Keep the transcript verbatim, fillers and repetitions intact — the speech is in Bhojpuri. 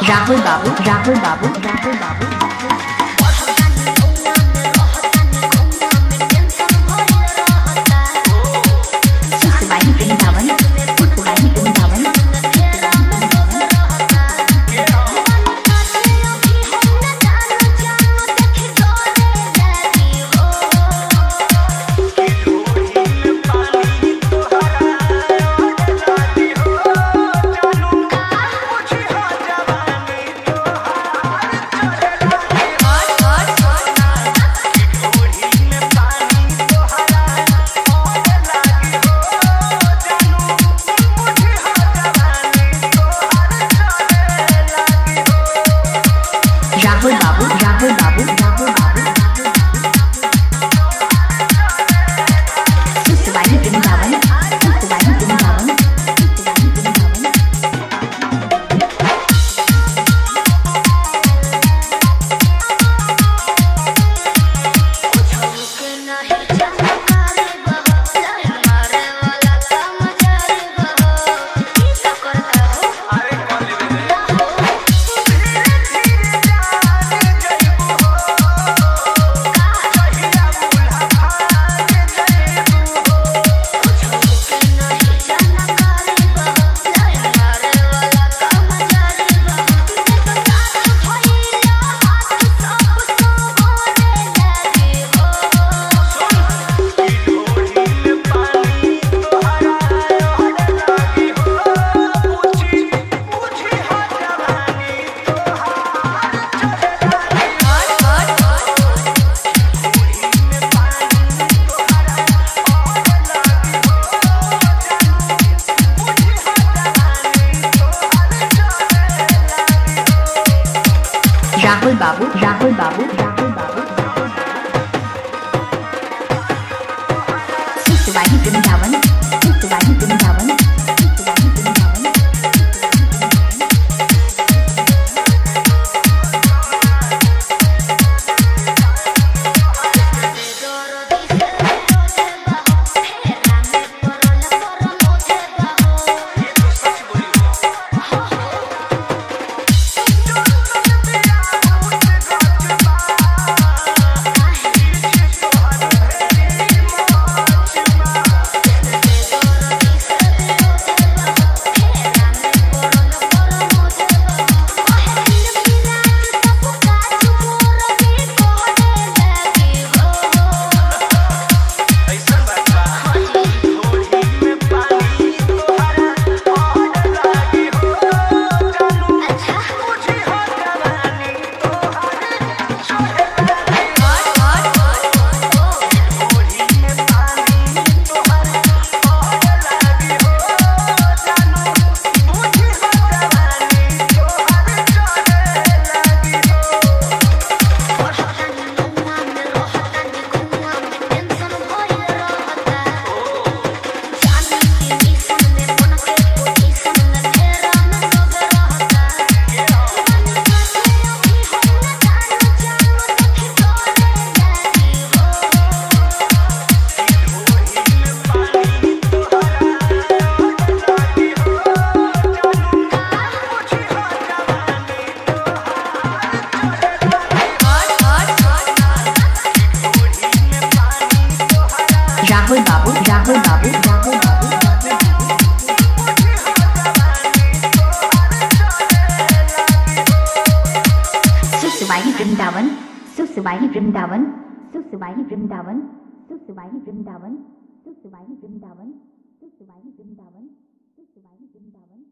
राहुल बाबू राहुल बाबू राहुल बाबू राहुल बाबू राहुल बाबू राहुल बाबू सुसवाई वृंदावन सुसवाई वृंदावन राहुल बाबू राहुल बाबू राहुल बाबू सुसवाई वृंदावन सुसवाई वृंदावन सुसवाई वृंदावन राहुल बाबू राहुल बाबू राहुल बाबू सुसवाई वृंदावन सुसवाई वृंदावन सुसवाई वृंदावन सुसवाई वृंदावन सुसवाई वृंदावन सुसवाई वृंदावन सुसवाई वृंदावन